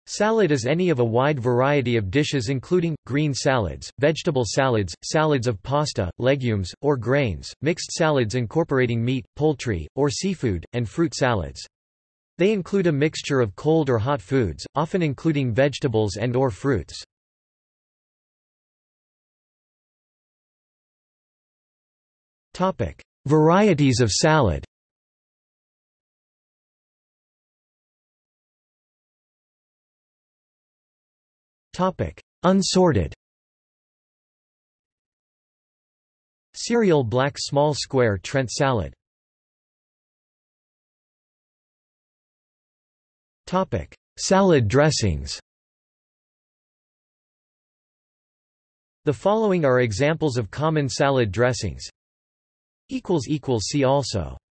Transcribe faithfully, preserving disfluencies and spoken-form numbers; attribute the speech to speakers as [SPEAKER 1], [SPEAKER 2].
[SPEAKER 1] Salad is any of a wide variety of dishes including, green salads, vegetable salads, salads of pasta, legumes, or grains, mixed salads incorporating meat, poultry, or seafood, and fruit salads. They include a mixture of cold or hot foods, often including vegetables and or fruits. Varieties of salad. Unsorted. Cereal black small square Trent salad. Salad dressings. The following are examples of common salad dressings. See also